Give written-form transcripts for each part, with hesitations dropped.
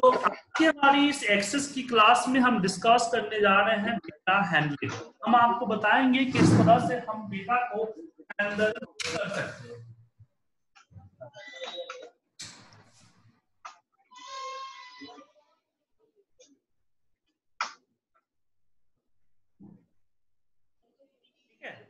तो आज की हमारी इस एक्सेस की क्लास में हम डिस्कस करने जा रहे हैं डेटा हैंडलिंग। हम आपको बताएंगे किस तरह से हम डेटा को हैंडल कर सकते हैं। ठीक है,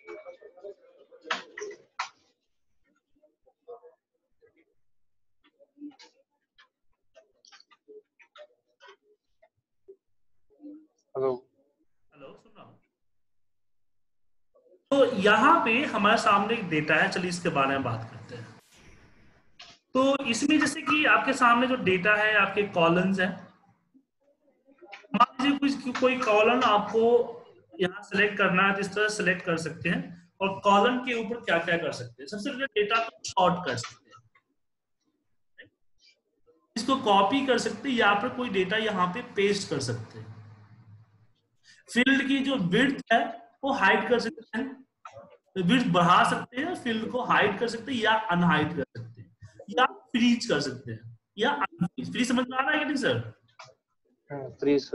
हेलो हेलो, सुन रहा हूँ। तो यहाँ पे हमारे सामने एक डेटा है, चलिए इसके बारे में बात करते हैं। तो इसमें जैसे कि आपके सामने जो डेटा है, आपके कॉलम्स हैं। मान लीजिए कोई कॉलम आपको यहाँ सेलेक्ट करना है, तो इस तरह सेलेक्ट कर सकते हैं और कॉलम के ऊपर क्या क्या कर सकते हैं। सबसे पहले डेटा को शॉर्ट कर सकते हैं, इसको कॉपी कर सकते हैं या फिर कोई डेटा यहाँ पे पेस्ट कर सकते हैं। फील्ड की जो विड्थ है वो हाइड कर सकते हैं, विड्थ बढ़ा सकते हैं, फील्ड को हाइड कर सकते हैं या अनहाइड कर सकते हैं, या फ्रीज कर सकते हैं या अनफ्रीज। फ्रीज समझ में आ रहा है कि नहीं सर? फ्रीज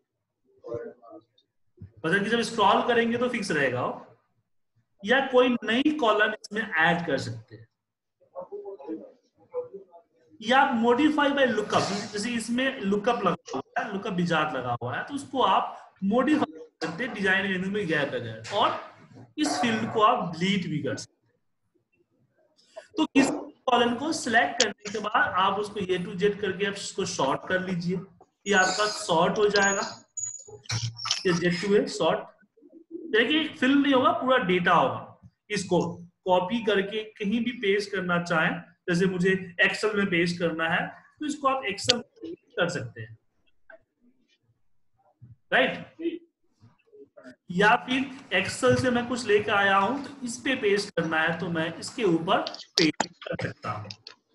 मतलब कि जब स्क्रॉल करेंगे तो फिक्स रहेगा वो, या कोई नई कॉलम इसमें ऐड कर सकते हैं, या मॉडिफाई बाय लुकअप। जैसे इसमें लुकअप लगा हुआ है, लुकअप विजार्ड लगा हुआ है, तो उसको आप मॉडिफाई कर सकते हैं डिजाइन मेनू में गया बगैर, और इस फील्ड को आप डिलीट भी कर सकते हैं। तो किसी कॉलम को सिलेक्ट करने के बाद आप उसको ए टू जेड करके आप उसको शॉर्ट कर लीजिए, ये आपका शॉर्ट हो जाएगा। ये जेड टू ए शॉर्ट, देखिए फिल्म नहीं होगा, पूरा डेटा होगा। इसको कॉपी करके कहीं भी पेस्ट करना चाहें, जैसे मुझे एक्सेल में पेस्ट करना है तो इसको आप एक्सेल में कर सकते हैं, राइट। या फिर एक्सेल से मैं कुछ लेकर आया हूं तो इस पे पेस्ट करना है तो मैं इसके ऊपर पेस्ट कर सकता हूं।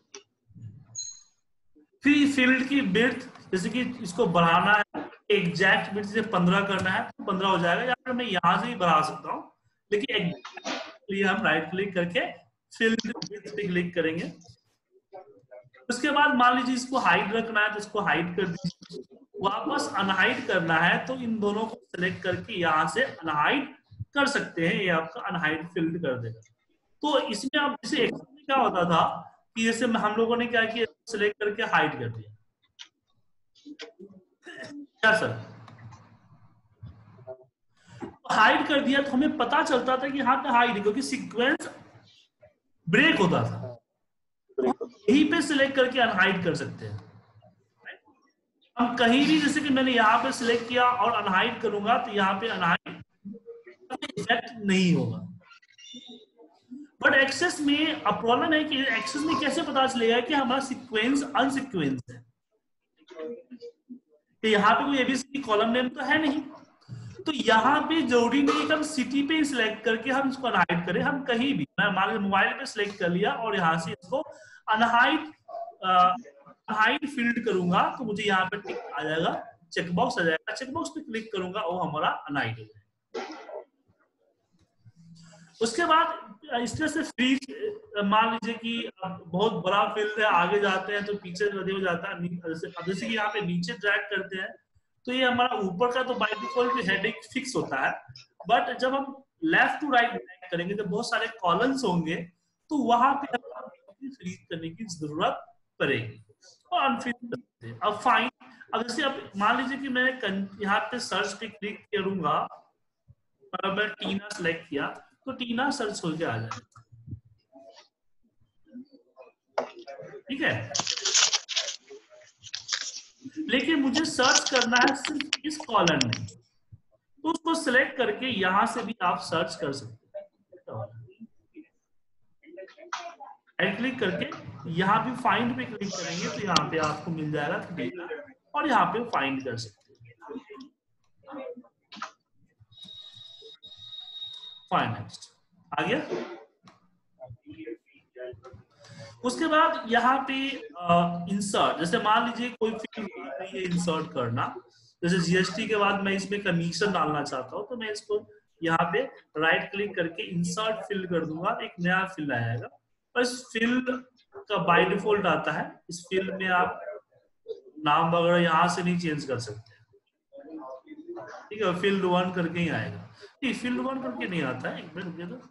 फिर फील्ड की विड्थ, जैसे कि इसको बढ़ाना है, एग्जैक्ट विड्थ से 15 करना है तो 15 हो जाएगा, या फिर मैं यहां से ही बढ़ा सकता हूं, लेकिन लिए हम राइट क्लिक करके फील्ड विड्थ पे क्लिक करेंगे। उसके बाद मान लीजिए इसको हाइड रखना है तो इसको हाइड कर दीजिए, वापस अनहाइड करना है तो इन दोनों को सिलेक्ट करके यहां से अनहाइड कर सकते हैं, ये आपका अनहाइड फील्ड कर देगा। तो इसमें आप जैसे एक्सेल में क्या होता था कि जैसे हम लोगों ने क्या किया, सिलेक्ट करके हाइड कर दिया, क्या सर? हाइड कर दिया तो हमें पता चलता था कि यहाँ पे हाइड है, क्योंकि सीक्वेंस ब्रेक होता था। यहीं पे सिलेक्ट करके अनहाइड कर सकते हैं हम कहीं भी। जैसे कि मैंने यहाँ पे सिलेक्ट किया और अनहाइड करूंगा तो यहाँ पे अनहाइड इफेक्ट नहीं होगा। बट एक्सेस में अब प्रॉब्लम है कि एक्सेस में कैसे पता चलेगा कि हमारा सीक्वेंस अनसीक्वेंस है, तो यहाँ पे कोई एबीसी कॉलम नेम तो है नहीं, तो यहाँ पे जरूरी नहीं कि हम सिटी पे सिलेक्ट करके हम इसको अनहाइड करें। हम कहीं भी, मैं मान लीजिए मोबाइल पे सिलेक्ट कर लिया और यहाँ से इसको अनहाइड अनहाइड फील्ड करूंगा तो मुझे यहाँ पे टिक आ जाएगा, चेकबॉक्स आ जाएगा, चेकबॉक्स पे क्लिक करूंगा वो हमारा अनहाइड हो जाएगा। उसके बाद इस तरह से फ्रीज, मान लीजिए कि बहुत बड़ा फील्ड है, आगे जाते हैं तो पीछे हो जाता है, जैसे कि यहाँ पे नीचे ड्रैग करते हैं तो ये हमारा ऊपर का तो बाय डिफॉल्ट हेडिंग फिक्स होता है, बट जब हम लेफ्ट टू राइट ड्रैग करेंगे तो बहुत सारे कॉलम्स होंगे, तो वहां पे फ्रीज करने की जरूरत पड़ेगी और अनफ्रीज कर सकते हैं। अब फाइन, अब जैसे अब मान लीजिए कि मैं यहाँ पे सर्च पे क्लिक करूंगा और मैं टीना सेलेक्ट किया तो टीना सर्च होकर आ जाएगा, ठीक है। लेकिन मुझे सर्च करना है सिर्फ इस कॉलम में, तो उसको सिलेक्ट करके यहां से भी आप सर्च कर सकते हैं। राइट क्लिक करके यहाँ पे फाइंड पे क्लिक करेंगे तो यहाँ पे आपको मिल जाएगा डेटा और यहाँ पे फाइंड कर सकते हैं। फाइन, नेक्स्ट आ गया। उसके बाद यहाँ पे इंसर्ट, जैसे मान लीजिए कोई फील्ड बोल रही है इंसर्ट करना, जैसे जीएसटी के बाद मैं इसमें कमीशन डालना चाहता हूँ तो मैं इसको यहाँ पे राइट क्लिक करके इंसर्ट फील्ड कर दूंगा, एक नया फील्ड आएगा और इस फील्ड का बाय डिफॉल्ट आता है। इस फील्ड में आप नाम वगैरह यहाँ से नहीं चेंज कर सकते, ठीक है। फील्ड 1 करके ही आएगा। नहीं, फील्ड 1 करके नहीं आता है, एक मिनट रुकिए तो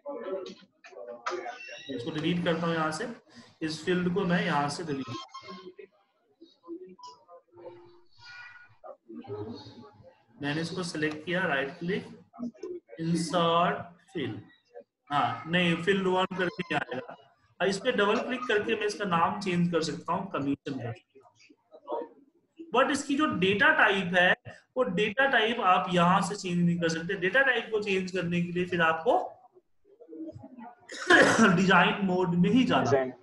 इसको डिलीट करता हूँ यहाँ से। इस फील्ड को मैं यहाँ से डिलीट, मैंने इसको सिलेक्ट किया, राइट क्लिक, इंसर्ट फील्ड, हाँ नहीं, फील्ड 1 करके ही आएगा। और इस पे डबल क्लिक करके मैं इसका नाम चेंज कर सकता हूँ, कमीशन कर सकता हूँ। बट इसकी जो डेटा टाइप है, वो डेटा टाइप आप यहां से चेंज नहीं कर सकते। डेटा टाइप को चेंज करने के लिए फिर आपको डिजाइन मोड में ही जाना है।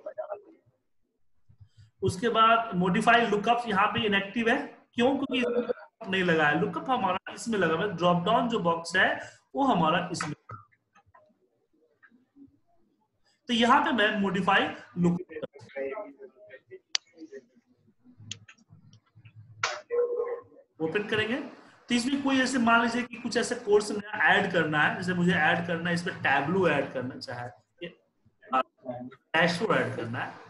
उसके बाद मॉडिफाई लुकअप यहाँ पे इनएक्टिव है, क्यों? क्योंकि नहीं लगा है, लुकअप हमारा इसमें लगा है। ड्रॉप डाउन जो बॉक्स है वो हमारा इसमें, तो यहाँ पे मैं मॉडिफाई लुकअप ओपन करेंगे। तो इसमें कोई ऐसे मान लीजिए कि कुछ ऐसे कोर्स में ऐड करना है, जैसे मुझे ऐड करना है, इसमें टैब्लू ऐड करना चाहे, डैशबोर्ड ऐड करना है,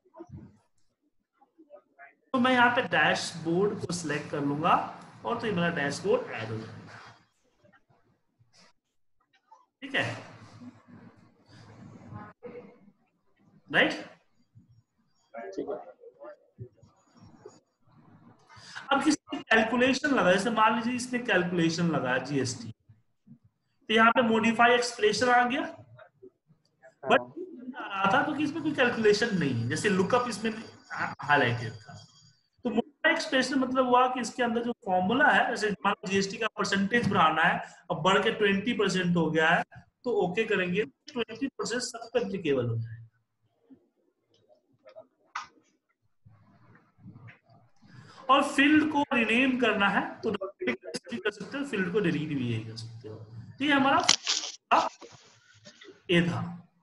तो मैं यहाँ पे डैशबोर्ड को सिलेक्ट कर लूंगा और तो ये मेरा डैशबोर्ड ऐड हो जाएगा, ठीक है, राइट। अब किसी कैलकुलेशन लगा, जैसे मान लीजिए इसने कैलकुलेशन लगाया जीएसटी, तो यहाँ पे मॉडिफाई एक्सप्रेशन आ गया, बट आ रहा था क्योंकि इसमें कोई कैलकुलेशन नहीं है, जैसे लुकअप इसमें हाईलाइटेड था। तो मॉडिफाई एक्सप्रेशन मतलब हुआ कि इसके अंदर जो फॉर्मूला है, जैसे मान लो जीएसटी का परसेंटेज बढ़ाना है, अब बढ़ के 20% हो गया है, तो ओके करेंगे, 20% सब पे एप्लीकेबल हो जाएगा। और फील्ड को रिनेम करना है तो कर सकते हो, फील्ड को डिलीट भी यही कर सकते हो। तो ये हमारा ए था,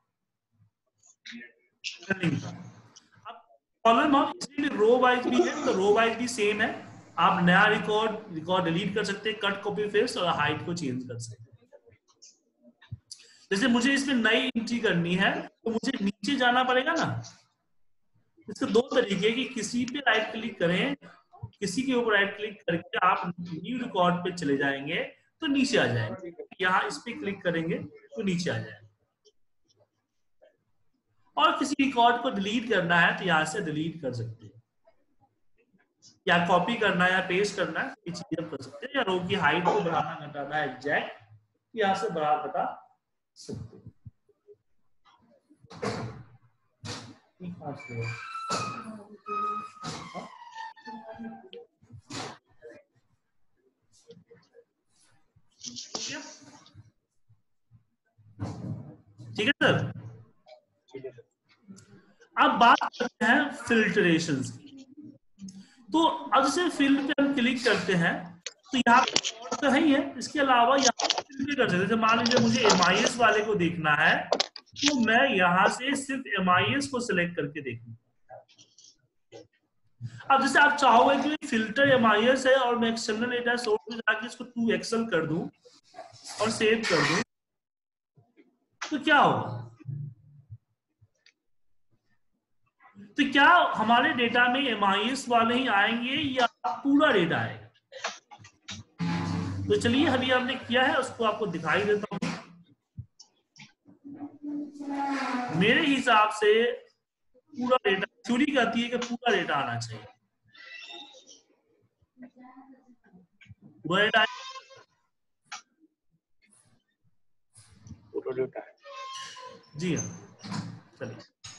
अब कॉलम हम इसमें रो वाइज भी है, तो रो वाइज भी सेम है। आप नया रिकॉर्ड डिलीट कर सकते हैं, कट कॉपी पेस्ट और हाइट को चेंज कर सकते हैं। जैसे मुझे इसमें नई एंट्री करनी है तो मुझे नीचे जाना पड़ेगा ना। इसके दो तरीके, कि किसी पे राइट क्लिक करें, किसी के ऊपर राइट क्लिक करके आप न्यू रिकॉर्ड पे चले जाएंगे तो नीचे आ जाएंगे, यहाँ इस पे क्लिक करेंगे तो नीचे आ जाएंगे। और किसी रिकॉर्ड को डिलीट करना है तो यहाँ से डिलीट कर सकते हैं, या कॉपी करना है या पेस्ट करना है, ये चीजें कर सकते हैं, या रो की हाइट को बढ़ाना घटाना है एग्जैक्ट, यहाँ से बढ़ा घटा सकते हैं। ठीक है सर। अब बात करते हैं फिल्ट्रेशन की। तो अब जैसे फील्ड पे हम क्लिक करते हैं तो यहाँ पे तो है ही है, इसके अलावा यहाँ पे कर सकते हैं। मान लीजिए मुझे MIS वाले को देखना है तो मैं यहाँ से सिर्फ MIS को सिलेक्ट करके देखूंगा। अब जैसे आप चाहोगे कि फिल्टर MIS है और मैं एक्सटर्नल डेटा सोर्स में जाके इसको 2 एक्सेल कर दूं और सेव कर दूं, तो क्या होगा? तो क्या हमारे डेटा में MIS वाले ही आएंगे या पूरा डेटा आएगा? तो चलिए अभी हमने किया है उसको आपको दिखाई देता हूं। मेरे हिसाब से पूरा डेटा, थ्योरी कहती है कि पूरा डेटा आना चाहिए, पूरा डेटा जी हाँ। चलिए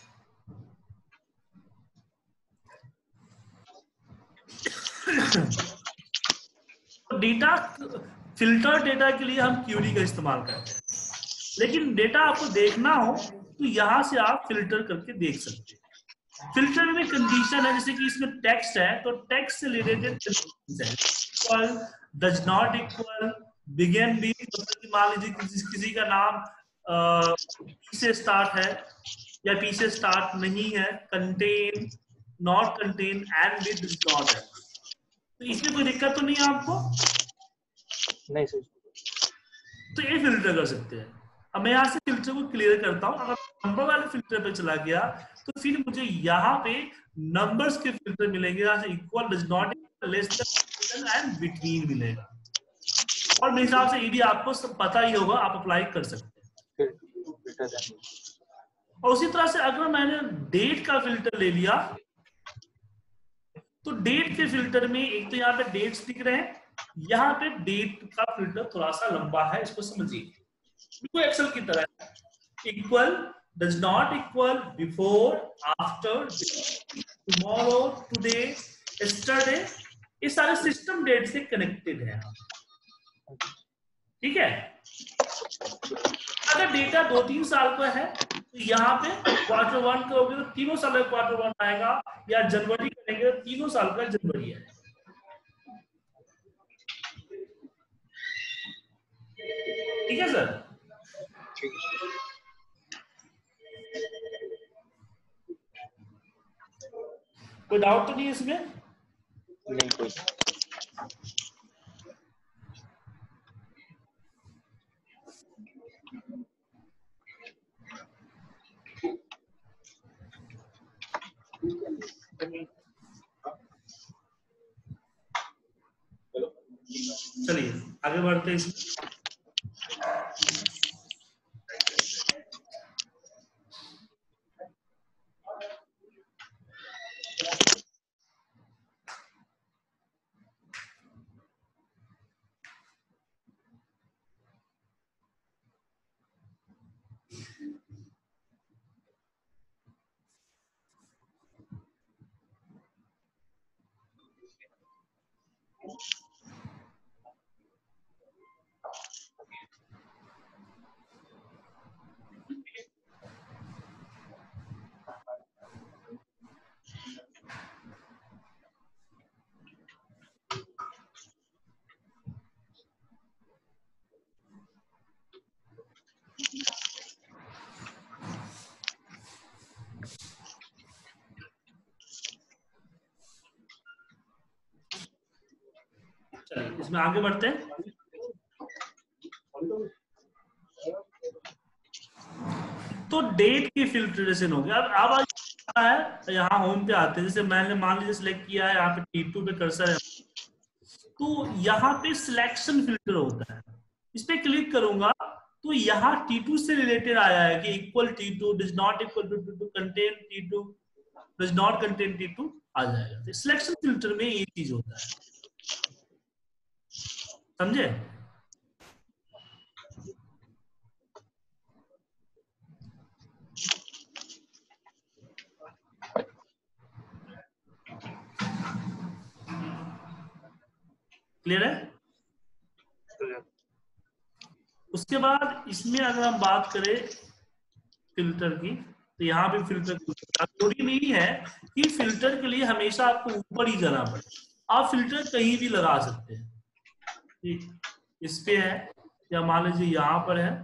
डेटा, फिल्टर डेटा के लिए हम क्यूरी का इस्तेमाल करते हैं, लेकिन डेटा आपको देखना हो तो यहां से आप फिल्टर करके देख सकते हैं। फिल्टर में कंडीशन है, जैसे कि इसमें टेक्स्ट है तो टेक्स्ट से related equal, does not equal, begin with, मतलब मान लीजिए किसी का नाम पी से स्टार्ट है या पी से स्टार्ट नहीं है, contain, not contain, end with not है, तो इसमें कोई दिक्कत तो नहीं है आपको? नहीं सर। तो ये फिल्टर कर सकते हैं। अब मैं यहाँ से फिल्टर फिल्टर को क्लियर करता हूं। अगर नंबर वाले फिल्टर पे चला गया तो फिर मुझे यहाँ पे नंबर्स के फिल्टर मिलेंगे, यहाँ से equal, does not, less than and between मिलेगा। और मेरे हिसाब से ये भी आपको सब पता ही होगा, आप अप्लाई कर सकते हैं। और उसी तरह से अगर मैंने डेट का फिल्टर ले लिया तो डेट के फिल्टर में एक तो यहाँ पे डेट्स दिख रहे हैं, यहाँ पे डेट का फिल्टर थोड़ा सा लंबा है, इसको समझिए, बिल्कुल एक्सेल की तरह। Equal, does not equal, before, after, tomorrow, today, yesterday, ये सारे सिस्टम डेट से कनेक्टेड है। ठीक है। अगर डेटा 2-3 साल का है तो यहाँ पे क्वार्टर 1 करोगे तो तीनों साल का क्वार्टर 1 आएगा, या जनवरी करेंगे तो तीनों साल का जनवरी आएगा। ठीक है सर। कोई डाउट तो नहीं है इसमें? नहीं कोई। चलिए आगे बढ़ते हैं इसमें। चलिए इसमें आगे बढ़ते हैं। तो डेट की फिल्ट्रेशन हो गया। अब है यहाँ होम पे आते हैं, जैसे मैंने मान लीजिए सिलेक्ट किया है, यहाँ पे T2 पे कर्सर है, तो यहाँ पे सिलेक्शन फिल्टर होता है, इस पे क्लिक करूंगा तो यहाँ T2 से रिलेटेड आया है कि equal T2, does not equal to T2, contain T2, does not contain T2 आ जाएगा। सिलेक्शन फिल्टर में ये चीज होता है, समझे? क्लियर है? उसके बाद इसमें अगर हम बात करें फिल्टर की, तो यहाँ पे फिल्टर जरूरी नहीं है कि फिल्टर के लिए हमेशा आपको ऊपर ही जाना पड़े, आप फिल्टर कहीं भी लगा सकते हैं। ठीक, इस पे है या मान लीजिए यहाँ पर है,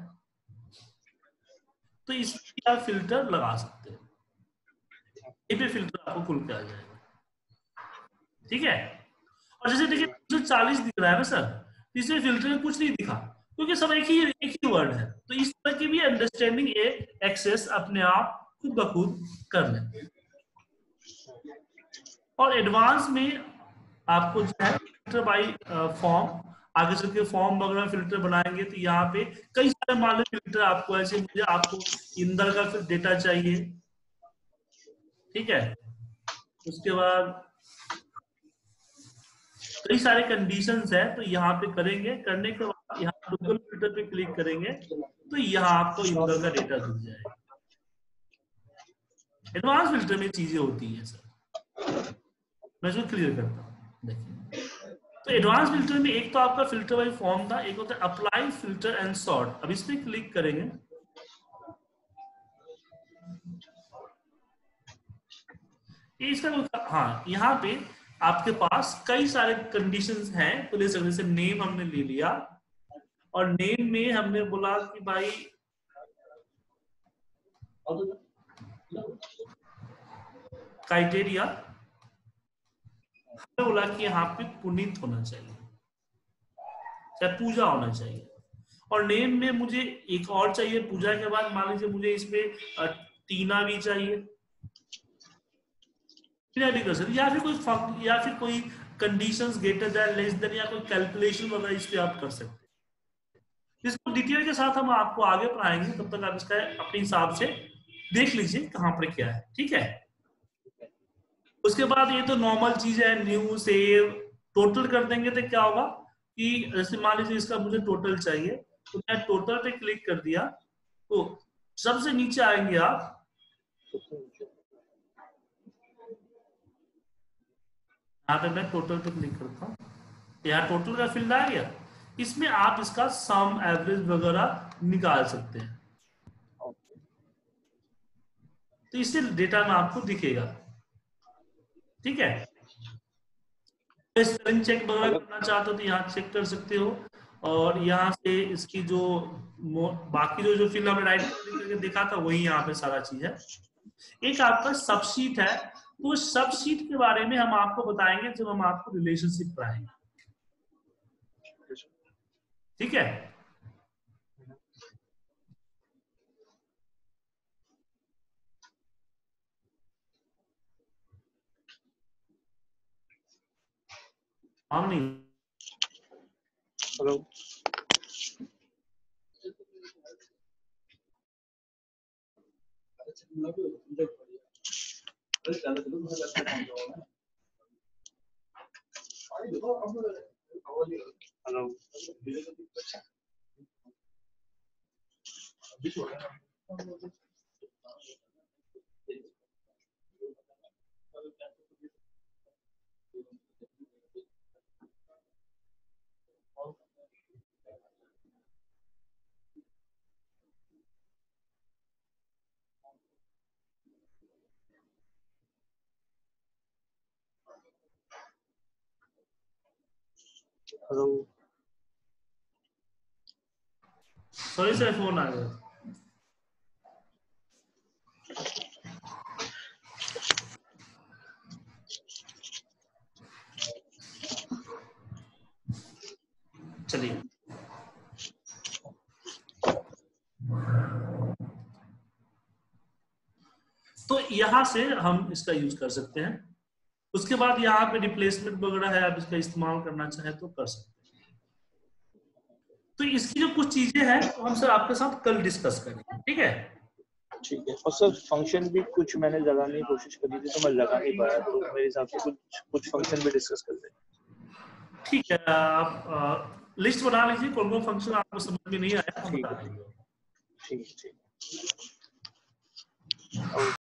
तो इस पे आप फिल्टर लगा सकते हैं, ये पे फिल्टर आपको खुल के आ जाएगा। ठीक है। और जैसे देखिए 240 दिख रहा है ना सर, इसमें फिल्टर में कुछ नहीं दिखा क्योंकि सब एक ही वर्ड है। तो इस तरह की भी अंडरस्टैंडिंग एक्सेस अपने आप खुद ब खुद कर लें। और एडवांस में आपको जो है फिल्टर बाय फॉर्म, आगे चल के फॉर्म वगैरह फिल्टर बनाएंगे तो यहाँ पे कई सारे मान लो फिल्टर आपको ऐसे, मुझे आपको इंदर का फिर डेटा चाहिए, ठीक है, उसके बाद कई सारे कंडीशंस है, तो यहाँ पे करेंगे, करने के बाद यहाँ गूगल फिल्टर पे क्लिक करेंगे तो यहाँ आपको इंदर का डेटा दिख जाएगा। एडवांस फिल्टर में चीजें होती है सर, मैं इसको क्लियर करता हूँ। देखिए तो एडवांस फिल्टर में एक तो आपका फिल्टर बाय फॉर्म था, एक होता है अप्लाई फिल्टर एंड सॉर्ट। अब इस पे क्लिक करेंगे, इसका हाँ यहाँ पे आपके पास कई सारे कंडीशंस हैं, तो ले सकते, जैसे नेम हमने ले लिया और नेम में हमने बोला कि भाई क्राइटेरिया, हमने बोला कि यहाँ पे पुनीत होना चाहिए, चाहे पूजा होना चाहिए। और नेम में मुझे एक और चाहिए पूजा के बाद, मान लीजिए मुझे इसमें टीना भी चाहिए, टीना भी कर सकते, या फिर कोई conditions greater than less than या कोई कैलकुलेशन वगैरह इस पे आप कर सकते हैं। इसको डिटेल के साथ हम आपको आगे पढ़ाएंगे, तब तक आप इसका अपने हिसाब से देख लीजिए कहाँ पर क्या है, ठीक है। उसके बाद ये तो नॉर्मल चीज है, न्यू सेव टोटल कर देंगे तो क्या होगा कि जैसे मान लीजिए इसका मुझे टोटल चाहिए, तो मैं टोटल पे क्लिक कर दिया, तो सबसे नीचे आएंगे आप, यहाँ पे मैं टोटल पे क्लिक करता हूँ, यहाँ टोटल का फील्ड आ गया, इसमें आप इसका सम एवरेज वगैरह निकाल सकते हैं, तो इससे डेटा में आपको दिखेगा, ठीक है। स्पेलिंग चेक वगैरह करना चाहते हो तो यहाँ चेक कर सकते हो, और यहाँ से इसकी जो बाकी जो फील्ड हमने राइट करके देखा था वही यहाँ पे सारा चीज है। एक आपका सबशीट है, तो सबशीट के बारे में हम आपको बताएंगे जब हम आपको रिलेशनशिप पढ़ाएंगे, ठीक है। हम नहीं, hello, hello, sorry sir phone आ गया। चलिए, तो यहां से हम इसका यूज कर सकते हैं। उसके बाद यहाँ पे रिप्लेसमेंट वगैरह है, आप इसका इस्तेमाल करना चाहे तो कर सकते हैं। तो इसकी जो कुछ चीजें हैं तो हम सर आपके साथ कल डिस्कस करेंगे, ठीक है। ठीक है। और सर फंक्शन भी कुछ मैंने लगाने की कोशिश करी थी तो मैं लगा नहीं पाया, तो मेरे हिसाब से कुछ फंक्शन भी डिस्कस कर लेंगे। ठीक है, आप लिस्ट बना लीजिए कौन कौन फंक्शन आपको समझ में नहीं आया, ठीक है, ठीक है।